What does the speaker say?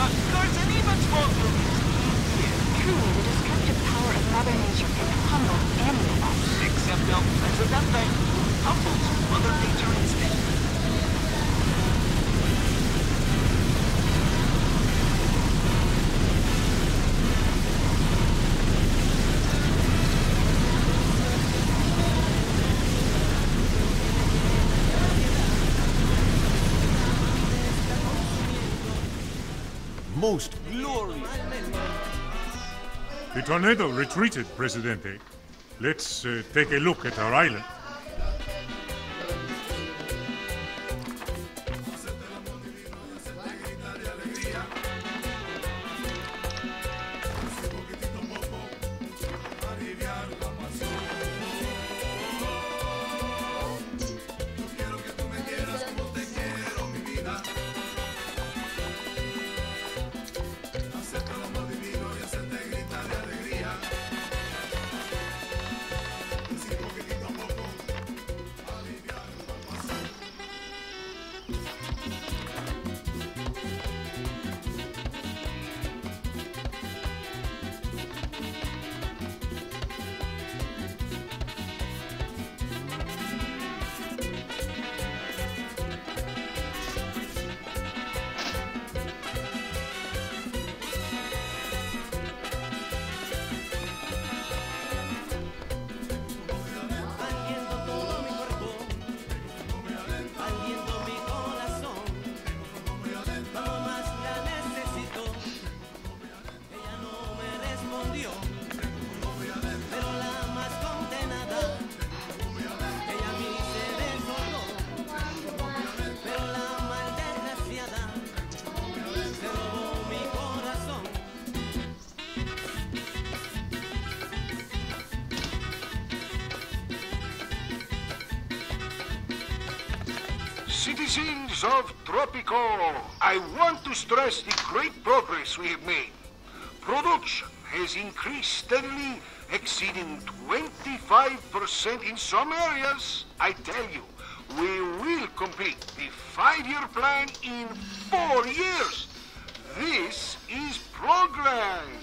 There's an even smaller Truly, the destructive power of Mother Nature can humble any of us. except El Presidente, who humbles Mother Nature instead. Most glorious. The tornado retreated, Presidente. Let's take a look at our island. Citizens of Tropico, I want to stress the great progress we have made. Production has increased steadily, exceeding 25% in some areas. I tell you, we will complete the 5-year plan in 4 years. This is progress.